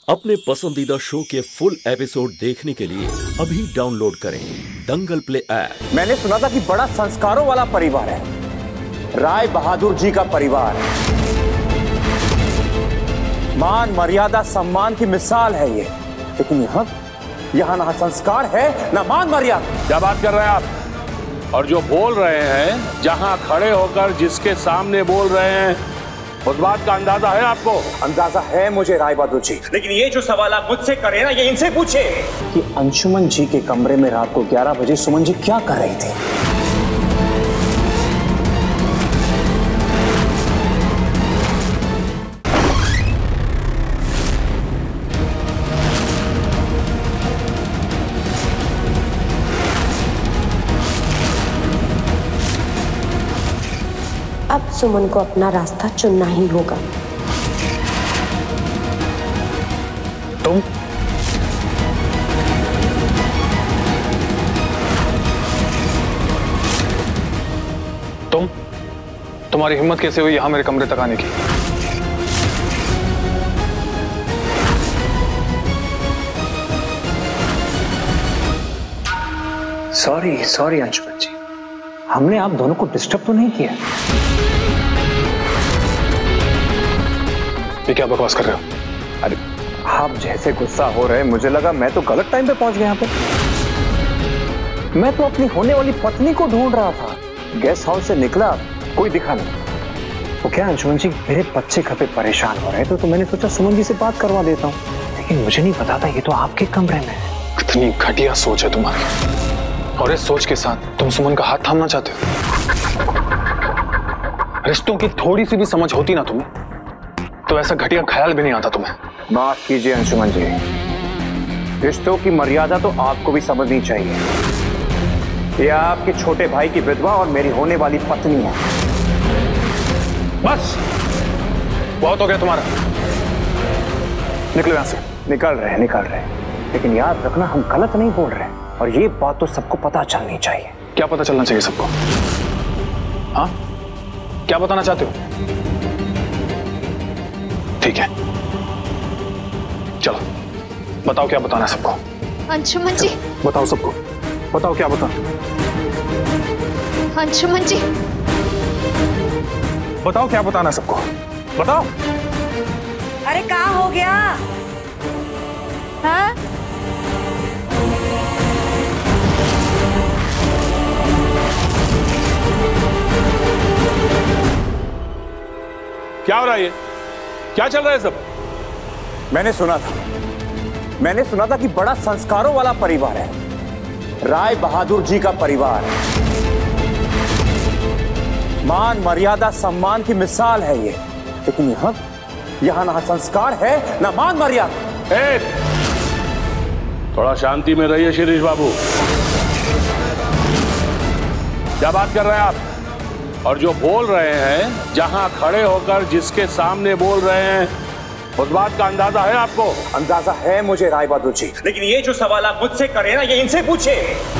अपने पसंदीदा शो के फुल एपिसोड देखने के लिए अभी डाउनलोड करें दंगल प्ले ऐप। मैंने सुना था कि बड़ा संस्कारों वाला परिवार है, राय बहादुर जी का परिवार। मान मर्यादा सम्मान की मिसाल है ये, लेकिन यहाँ ना संस्कार है ना मान मर्यादा। क्या बात कर रहे हैं आप? और जो बोल रहे हैं, जहां खड़े होकर जिसके सामने बोल रहे हैं, उस बात का अंदाजा है आपको? अंदाजा है मुझे राय बहादुर जी, लेकिन ये जो सवाल आप मुझसे करें ना, ये इनसे पूछे कि अंशुमन जी के कमरे में रात को 11 बजे सुमन जी क्या कर रही थी। अब सुमन को अपना रास्ता चुनना ही होगा। तुम्हारी हिम्मत कैसे हुई यहां मेरे कमरे तक आने की? सॉरी अंशुमन जी, हमने आप दोनों को डिस्टर्ब तो नहीं किया? ये क्या बकवास कर रहे हो? अरे आप जैसे गुस्सा हो रहे हैं, मुझे लगा मैं तो गलत टाइम पे पहुंच गया यहाँ पे। मैं तो अपनी होने वाली पत्नी को ढूंढ रहा था, गेस्ट हाउस से निकला, कोई दिखा नहीं। वो क्या अंशुमन जी, मेरे बच्चे घर पे परेशान हो रहे थे, तो मैंने सोचा सुमन जी से बात करवा देता हूँ, लेकिन मुझे नहीं पता था ये तो आपके कमरे में है। इतनी घटिया सोच है तुम्हारी, और इस सोच के साथ तुम सुमन का हाथ थामना चाहते हो। रिश्तों की थोड़ी सी भी समझ होती ना तुम्हें, तो ऐसा घटिया ख्याल भी नहीं आता तुम्हें। माफ कीजिए अंशुमन जी, रिश्तों की मर्यादा तो आपको भी समझनी चाहिए। ये आपके छोटे भाई की विधवा और मेरी होने वाली पत्नी है। बस बहुत हो गया तुम्हारा, निकलो यहां से। निकल रहे हैं, लेकिन याद रखना हम गलत नहीं बोल रहे, और ये बात तो सबको पता चलनी चाहिए। क्या पता चलना चाहिए सबको? हाँ, क्या बताना चाहते हो? ठीक है, चलो बताओ क्या बताना है सबको। अंशुमन जी बताओ सबको, बताओ क्या बताओ। अंशुमन जी बताओ क्या बताना है सबको, बताओ। अरे क्या हो गया? हाँ? क्या हो रहा है ये? क्या चल रहा है सब? मैंने सुना था कि बड़ा संस्कारों वाला परिवार है, राय बहादुर जी का परिवार। मान मर्यादा सम्मान की मिसाल है ये, लेकिन यहाँ ना संस्कार है ना मान मर्यादा। थोड़ा शांति में रहिए शिरीष बाबू। क्या बात कर रहे हैं आप? और जो बोल रहे हैं, जहां खड़े होकर जिसके सामने बोल रहे हैं, उस बात का अंदाजा है आपको? अंदाजा है मुझे राय बहादुर जी, लेकिन ये जो सवाल आप मुझसे करें ना, ये इनसे पूछे।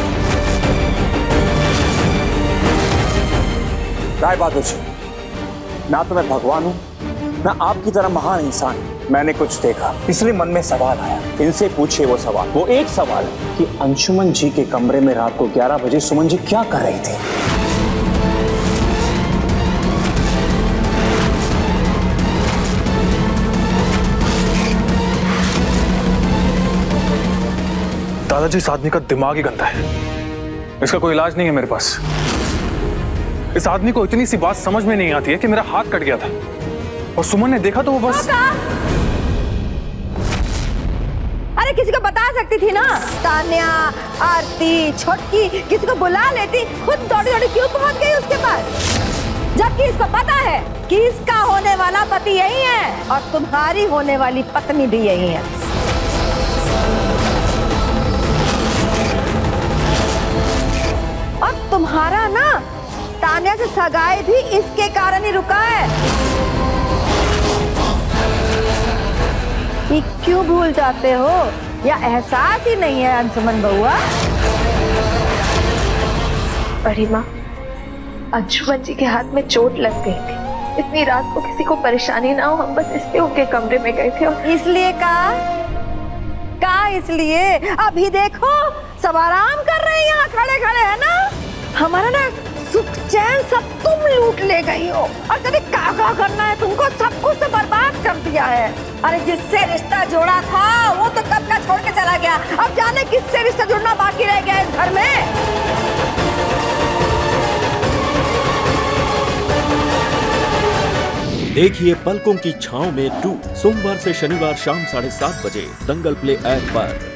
राय बहादुर जी, ना तो मैं भगवान हूं, ना आपकी तरह महान इंसान। मैंने कुछ देखा, इसलिए मन में सवाल आया। इनसे पूछिए वो सवाल। वो एक सवाल है कि अंशुमन जी के कमरे में रात को 11 बजे सुमन जी क्या कर रही थी। दादाजी, इस आदमी का दिमाग ही गंदा है, इसका कोई इलाज नहीं है मेरे पास। इस आदमी को इतनी सी बात समझ में नहीं आती है कि मेरा हाथ कट गया था, और सुमन ने देखा तो वो बस। अरे किसी को बता सकती थी ना, तान्या, आरती, छोटकी, किसी को बुला लेती, खुद दौड़ी क्यों पहुंच गई उसके पास? जबकि इसको पता है कि इसका होने वाला पति यही है, और तुम्हारी होने वाली पत्नी भी यही है। और तुम्हारा ना तान्या से सगाई भी इसके कारण ही रुका है। ये क्यों भूल जाते हो, या एहसास ही नहीं है अंशुमन बउआ? अरे माँ, अंशुमन जी के हाथ में चोट लग गई थी, इतनी रात को किसी को परेशानी ना हो, हम बस इसलिए उनके कमरे में गए थे। इसलिए का इसलिए अभी देखो सब आराम कर रहे हैं यहाँ खड़े खड़े, है ना? हमारा ना सुख चैन सब तुम लूट ले गई हो, और कभी क्या करना है तुमको, सब कुछ तो बर्बाद कर दिया है। अरे जिससे रिश्ता जोड़ा था वो तो कब का छोड़ के चला गया, अब जाने किससे रिश्ता जुड़ना बाकी रह गया इस घर में। देखिए पलकों की छांव में 2 सोमवार से शनिवार शाम 7:30 बजे दंगल प्ले ऐप पर।